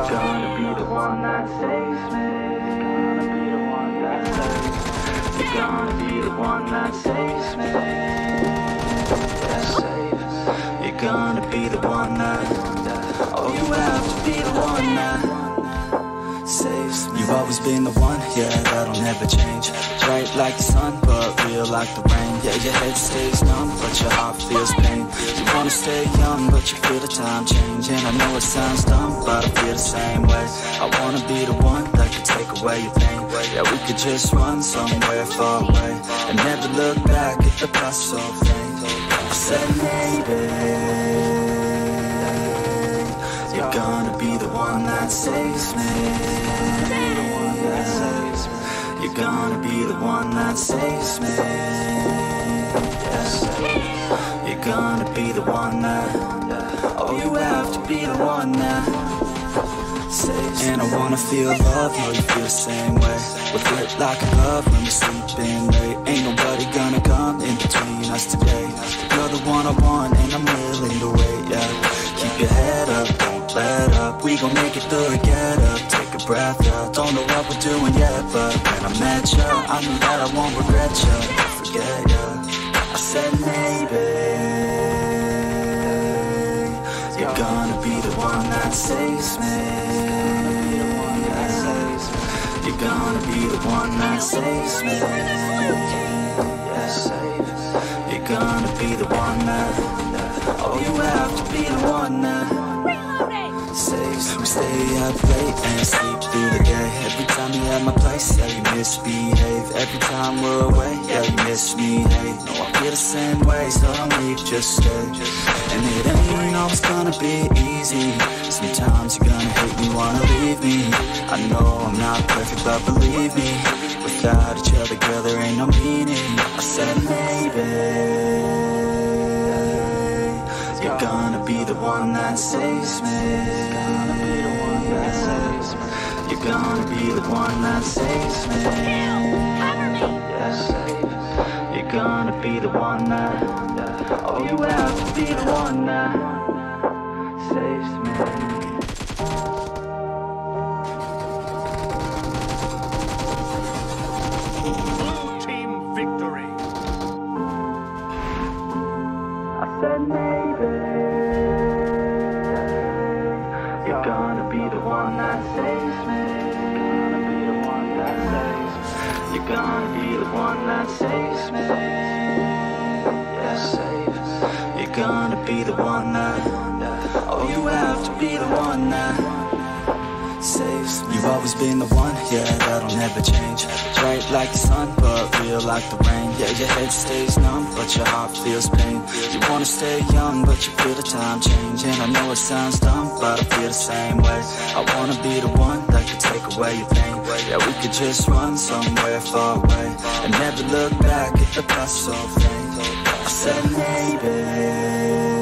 You're gonna be the one that saves me. You're gonna be the one that saves me. Yeah, save. You're gonna be the one that. Oh, you have to be the one that saves me. You've always been the one, yeah, that'll never change. Bright like the sun, but real like the rain. Yeah, your head stays numb, but your heart feels pain. You wanna stay young, but you feel the time change. And I know it sounds dumb, but I feel the same way. I wanna be the one that can take away your pain. Yeah, we could just run somewhere far away and never look back at the past so faint. I said maybe you're gonna be the one that saves me. You're gonna be the one that saves me. Yes. You're gonna be the one that. Oh, you have to be the one that saves me. And I wanna feel love, know you feel the same way. We'll fit like a glove when we're sleeping late. Ain't nobody gonna come in between us today. You're the one I want and I'm willing to wait, yeah. Keep your head up, don't let up. We gon' make it through it, get up, take a breath, yeah. Don't know what we're doing yet, but when I met ya, I knew that I won't regret ya, won't forget ya. I said maybe you're gonna be the one that saves me. You're gonna be the one that saves me. Yeah, save. You're gonna be the one that. Oh, you have to be the one that saves. We stay up late and sleep through the day. Every time you're at my place, yeah, you misbehave. Every time we're away, yeah, you miss me, hey. No, I feel the same way, so don't leave, just stay. And it ain't always gonna be easy. Sometimes you're gonna hate me, wanna leave me. I know I'm not perfect, but believe me, without each other, girl, there ain't no meaning. I said maybe you're gonna be the one that saves me. You're gonna be the one that saves me. Yeah, save. You're gonna be the one that. Oh, you have to be the one that saves me. Blue team victory. I said maybe you're gonna be the one that saves me. You're gonna be the one that saves me. Yeah, save. You're gonna be the one that. Oh, you have to be the one that saves me. You've always been the one, yeah, that'll never change. Bright like the sun, but real like the rain. Yeah, your head stays numb, but your heart feels pain. You wanna stay young, but you feel the time change. And I know it sounds dumb, but I feel the same way. I wanna be the one that can take away your pain. Yeah, we could just run somewhere far away and never look back at the past so faint. I said maybe